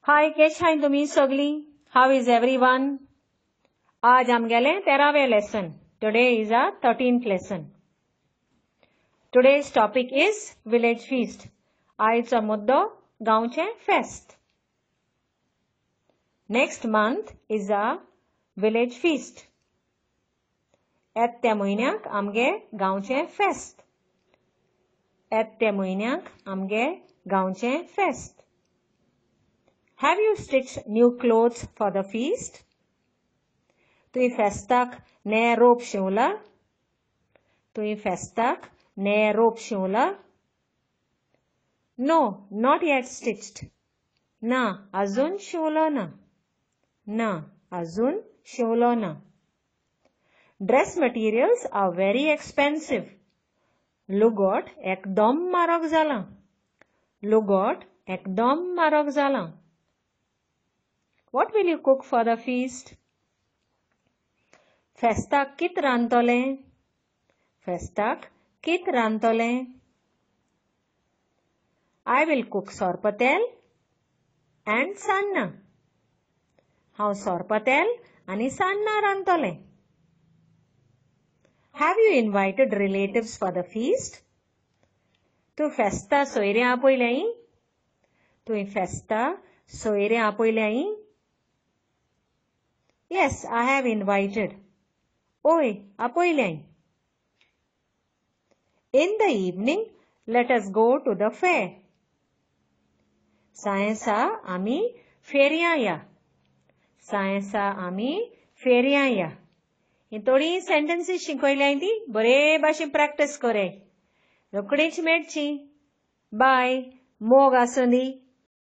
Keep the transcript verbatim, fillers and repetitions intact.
हाय केश हाय तुमी सगली how is everyone आज आमगेले तेरावे lesson today is a thirteenth lesson today's topic is village feast आयचो मुद्दो गांवचे fest next month is a village feast येत्या म्हयन्याक आमगे गांवचे फेस्ट येत्या म्हयन्याक आमगे गांवचे fest Have you stitched new clothes for the feast? तुई फेस्ताक नये रोप शिवला तुई फेस्ताक नये रोप शिवला No, not yet stitched. ना अजून शिवलो ना ना अजून शिवलो ना Dress materials are very expensive. लुगोट एकदम म्हारग जाला लुगोट एकदम म्हारग जाला What will you cook for the feast? फेस्ताक कित रांदतले फेस्ताक कित रांदतले I will cook सोरपतेल and सान्नां हांव सोरपतेल आनी सान्नां रांदतले Have you invited relatives for the feast? तूं फेस्ता सोयऱ्यां आपयल्याय तुवें फेस्ता सोयऱ्यां आपयल्याय Yes, I have invited. ओय आपयल्याय In the evening, let us go to the fair. सायंसा आमी फेरयां या सायंसा आमी फेरयां या ही थोडी सेंटेन्सीस शिकयल्याय ती बरे भाशेन प्रॅक्टीस करे रोकडीच मेळची बाय मोग आसुंदी